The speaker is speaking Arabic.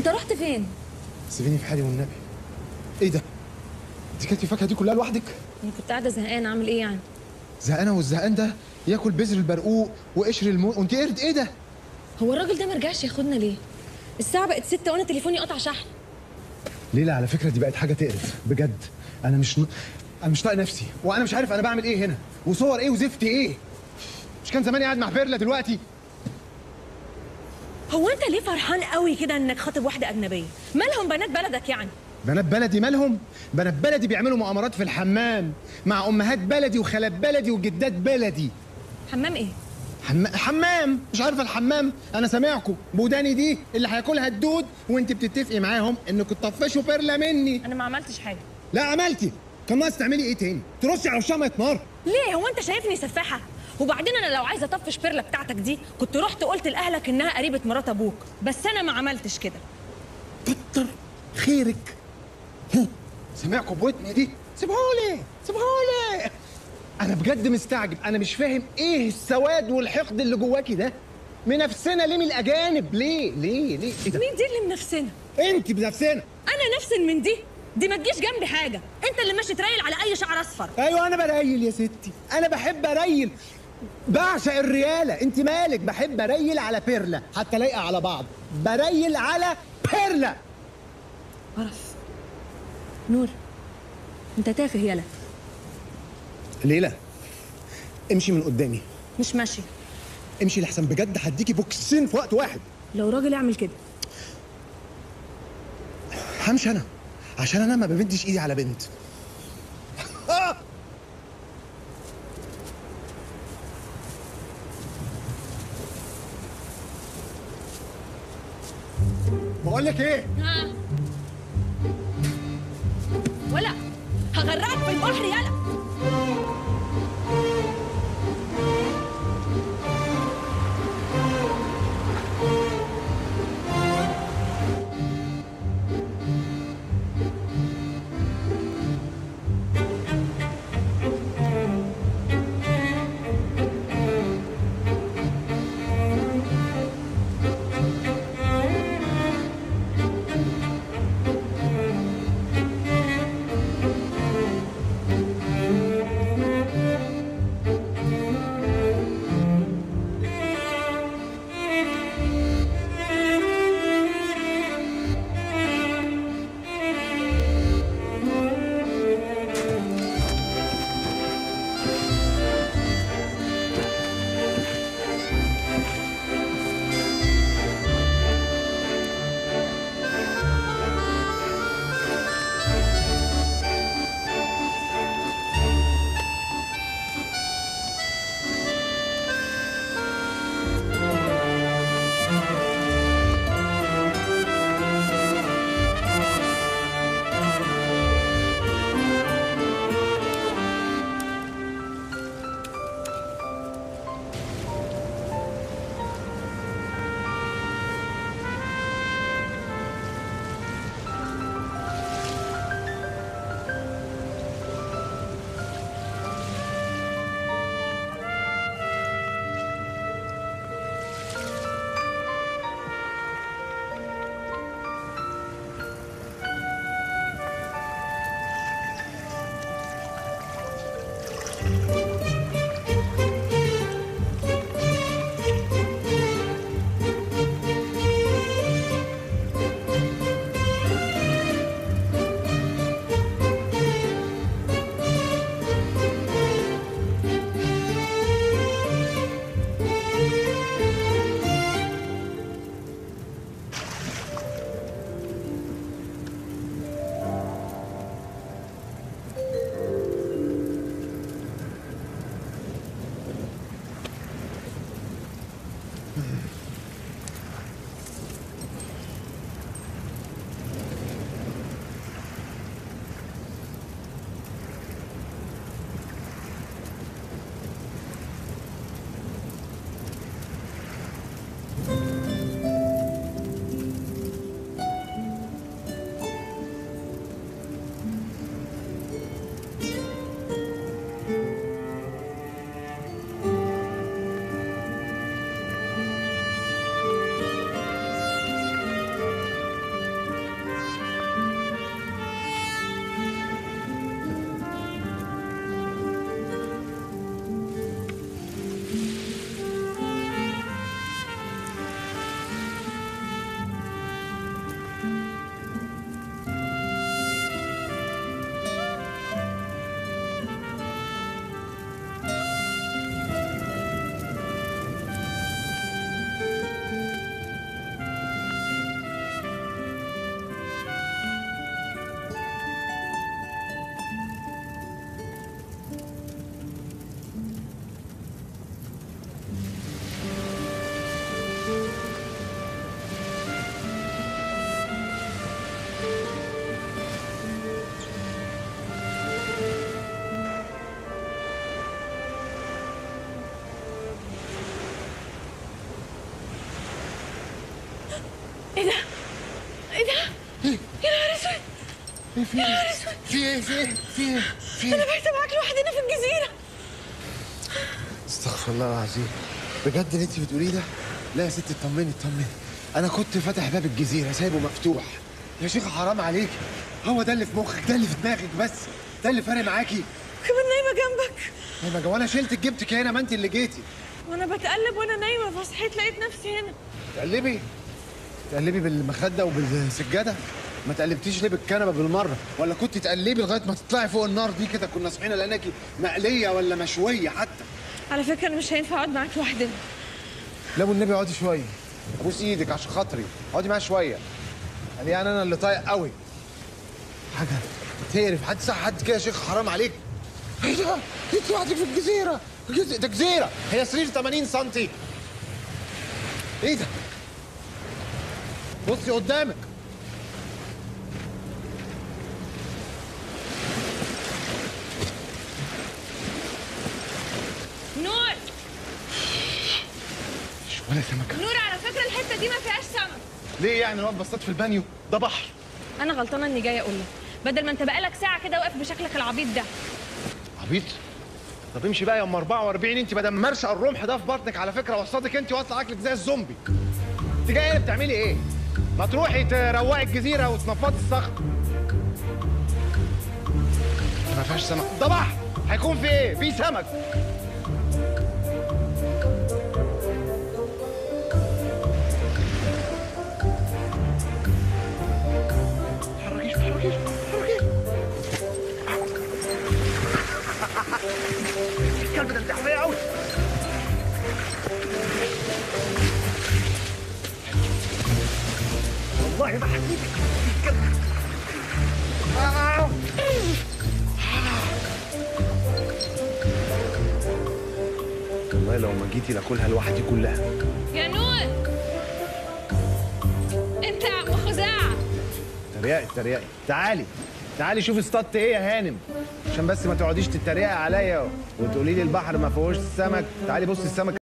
رحت فين؟ سيبيني في حالي والنبي. ايه ده؟ انت كانت الفاكهه دي كلها لوحدك؟ انا كنت قاعده زهقانه، اعمل ايه يعني؟ زهقانه؟ والزهقان ده ياكل بذر البرقوق وقشر الموز وانت قرد؟ ايه ده؟ هو الراجل ده ما رجعش ياخدنا ليه؟ الساعه بقت 6 وانا تليفوني قطع شحن. ليلى على فكره دي بقت حاجه تقرف بجد. انا مش طايق نفسي، وانا مش عارف انا بعمل ايه هنا، وصور ايه وزفت ايه. مش كان زماني قاعد مع بيرلا دلوقتي؟ هو انت ليه فرحان قوي كده انك خاطب واحده اجنبيه؟ مالهم بنات بلدك يعني؟ بنات بلدي مالهم؟ بنات بلدي بيعملوا مؤامرات في الحمام مع امهات بلدي وخالات بلدي وجدات بلدي. حمام ايه؟ حمام مش عارفه الحمام؟ انا سامعكم بوداني دي اللي هياكلها الدود، وانت بتتفقي معاهم انكم تطفشوا بيرلا مني. انا ما عملتش حاجه. لا عملتي. كان ناقص تعملي ايه تاني؟ ترشي على وشها ميه نار. ليه؟ هو انت شايفني سفاحه؟ وبعدين انا لو عايزه اطفش بيرلا بتاعتك دي كنت رحت قلت لاهلك انها قريبه مرات ابوك، بس انا ما عملتش كده. كتر خيرك. سامعكم بودني دي. سيبهولي سيبهولي. انا بجد مستعجب، انا مش فاهم ايه السواد والحقد اللي جواكي ده. منافسنا ليه من الاجانب؟ ليه ليه ايه ده؟ مين دي اللي منافسنا؟ انت بنفسنا. انا نفسن من دي ما تجيش جنبي حاجه، انت اللي ماشي تريل على اي شعر اصفر. ايوه انا بريل يا ستي، انا بحب اريل، بعشق الرياله. انت مالك؟ بحب اريل على بيرلا حتى لايقه على بعض. بريل على بيرلا. قرف. نور انت تافه يالا. ليلى امشي من قدامي. مش ماشي. امشي لحسن بجد هديكي بوكسين في وقت واحد. لو راجل اعمل كده. همشي انا عشان انا ما بمدش ايدي على بنت. بقول لك ايه؟ ها ولا هغرقك في البحر يالا. في ايه؟ في ايه؟ في ايه؟ في ايه؟ في ايه؟ انا بايته معاك لوحدنا في الجزيره. استغفر الله العظيم. بجد اللي انت بتقوليه ده؟ لا يا ستي اطمني اطمني. انا كنت فاتح باب الجزيره سايبه مفتوح. يا شيخه حرام عليك. هو ده اللي في مخك، ده اللي في دماغك بس، ده اللي فارق معاكي. كمان نايمه جنبك. نايمه جوه؟ انا شلتك جبتك هنا، ما انت اللي جيتي. وانا بتقلب وانا نايمه فصحيت لقيت نفسي هنا. تقلبي بالمخده وبالسجاده؟ ما تقلبتيش ليه بالكنبه بالمره؟ ولا كنت تقلبي لغايه ما تطلعي فوق النار دي كده كنا صحينا لقيناكي مقليه ولا مشويه حتى؟ على فكره انا مش هينفع اقعد معاك لوحدنا. لا والنبي اقعدي شويه، ابوس ايدك عشان خاطري، اقعدي معايا شويه. يعني انا اللي طايق قوي. حاجه تقرف حد، صح حد كده يا شيخ حرام عليك. ايه ده؟ انت لوحدك في الجزيره؟ ده جزيره، هي سرير 80 سم. ايه ده؟ بصي قدامك. نور ولا سمكه. نور، على فكره الحته دي ما فيهاش سمك. ليه يعني نقعد بصطاد في البانيو؟ ده بحر. انا غلطانه اني جايه اقول لك، بدل ما انت بقالك ساعه كده واقف بشكلك العبيط ده. عبيط؟ طب امشي بقى يا ام 44. انت بدل ما مرشق الرمح ده في بطنك على فكره وصلتك انت واطلع اكلك زي الزومبي. انت جايه هنا بتعملي ايه؟ ما تروحي تروقي الجزيره وتنفضي الصخر. ما فيهاش سمك، ده بحر، هيكون في ايه؟ في سمك. تحركيش تحركيش تحركيش. الكلب ده انتحارية قوي. والله ما حكيت الكلب. والله لو ما جيتي لاكلها لوحدي كلها. يا نور انت يا عم خزاعه. تريقي. تعالي شوفي اصطدت ايه يا هانم، عشان بس ما تقعديش تتريقي عليا وتقولي لي البحر ما فيهوش سمك. تعالي بصي السمك